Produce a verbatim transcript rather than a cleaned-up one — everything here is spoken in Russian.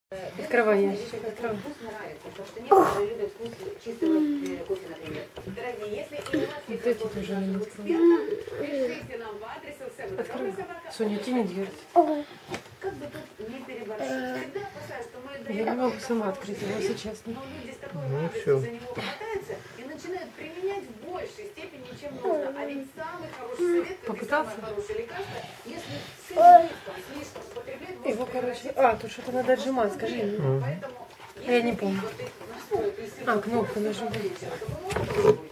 Открывай ящик, открывай. Вот эти тоже не открывай. Открывай. Соня, тяни дверь. Я не могу сама открыть его сейчас. Ну все. И начинают применять в большей степени, чем нужно. А ведь самый хороший совет, как и самое хорошее лекарство, если слишком, слишком употреблять, Его, короче... А, тут что-то надо отжимать, скажи мне. поэтому, Я не помню. А, кнопку нажимать.